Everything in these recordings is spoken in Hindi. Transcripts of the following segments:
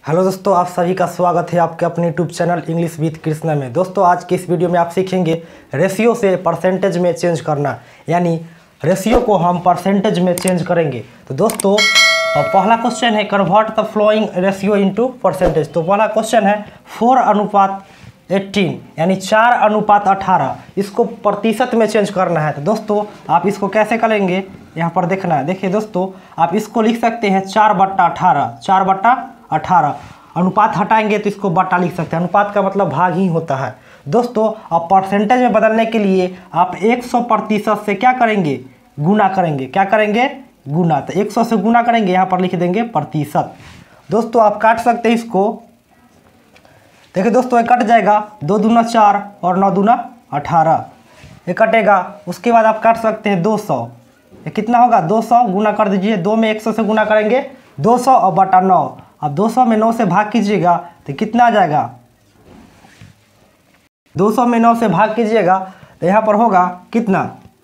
हेलो दोस्तों, आप सभी का स्वागत है आपके अपने YouTube channel English with Krishna में। दोस्तों आज की इस वीडियो में आप सीखेंगे रेशियो से परसेंटेज में चेंज करना, यानी रेशियो को हम परसेंटेज में चेंज करेंगे। तो दोस्तों पहला क्वेश्चन है convert the following ratio into percentage. तो पहला क्वेश्चन है 4:18 यानी 4:18, इसको प्रतिशत में चेंज करना है। तो दोस्तों आप इसको कैसे करेंगे यहाँ पर देखना है। देखिए दोस्तों, आप इसको लिख सकते हैं 4/18 अनुपात हटाएंगे तो इसको बटा लिख सकते हैं। अनुपात का मतलब भाग ही होता है। दोस्तों अब परसेंटेज में बदलने के लिए आप 100% से क्या करेंगे, गुना करेंगे। क्या करेंगे, गुना। तो 100 से गुना करेंगे, यहाँ पर लिख देंगे प्रतिशत। दोस्तों आप काट सकते हैं इसको। देखिए दोस्तों ये कट जाएगा, 2 दूना 4 और 9 दूना 18, ये कटेगा। उसके बाद आप काट सकते हैं 200, ये कितना होगा 200 गुना कर दीजिए। 2 में 100 से गुना करेंगे 200 और बटा 9। अब 200 में 9 से भाग कीजिएगा तो कितना आ जाएगा, 200 में 9 से भाग कीजिएगा तो यहाँ पर होगा कितना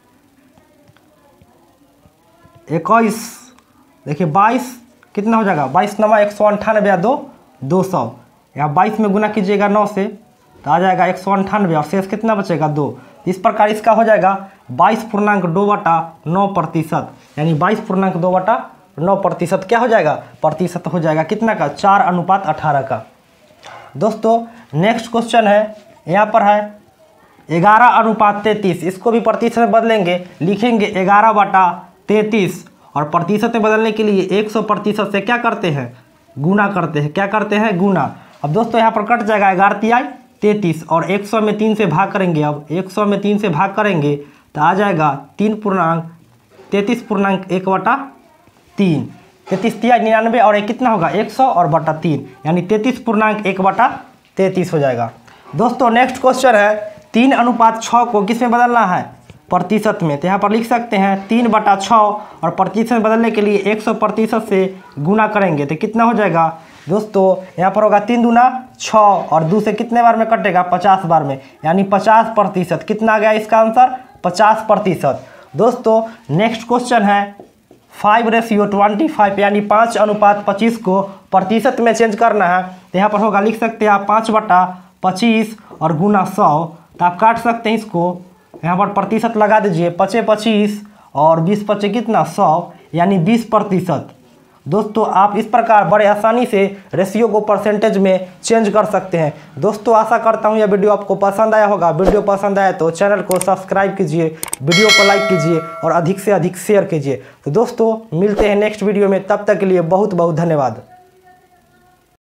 21। देखिए 22 कितना हो जाएगा, 22 नमा 198 या 200। यहाँ 22 में गुना कीजिएगा 9 से तो आ जाएगा 198 और शेष कितना बचेगा 2। इस प्रकार इसका हो जाएगा 22.2/9%, यानी 22.2/9% क्या हो जाएगा, प्रतिशत हो जाएगा कितना का, 4:18 का। दोस्तों नेक्स्ट क्वेश्चन है, यहाँ पर है 11:33, इसको भी प्रतिशत में बदलेंगे। लिखेंगे 11/33 और प्रतिशत में बदलने के लिए 100% से क्या करते हैं, गुना करते हैं। क्या करते हैं, गुना। अब दोस्तों यहाँ पर कट जाएगा 11×33 और 100 में 3 से भाग करेंगे। अब 100 में 3 से भाग करेंगे तो आ जाएगा 33.1/3। 33×99 और एक कितना होगा 100 और बटा 3, यानी 33.1/33 हो जाएगा। दोस्तों नेक्स्ट क्वेश्चन है 3:6 को किस में बदलना है, प्रतिशत में। तो यहाँ पर लिख सकते हैं 3/6 और प्रतिशत में बदलने के लिए 100% से गुना करेंगे तो कितना हो जाएगा। दोस्तों यहाँ पर होगा 3 दूना 6 और 2 से कितने बार में कटेगा, 50 बार में, यानी 50%। कितना आ गया इसका आंसर, 50%। दोस्तों नेक्स्ट क्वेश्चन है 5:25 यानी 5:25 को प्रतिशत में चेंज करना है। तो यहाँ पर होगा, लिख सकते हैं आप 5/25 और गुना 100। तो आप काट सकते हैं इसको, यहाँ पर प्रतिशत लगा दीजिए, 25 और 20 कितना 100, यानी 20%। दोस्तों आप इस प्रकार बड़े आसानी से रेशियो को परसेंटेज में चेंज कर सकते हैं। दोस्तों आशा करता हूँ यह वीडियो आपको पसंद आया होगा। वीडियो पसंद आया तो चैनल को सब्सक्राइब कीजिए, वीडियो को लाइक कीजिए और अधिक से अधिक शेयर कीजिए। तो दोस्तों मिलते हैं नेक्स्ट वीडियो में, तब तक के लिए बहुत बहुत धन्यवाद।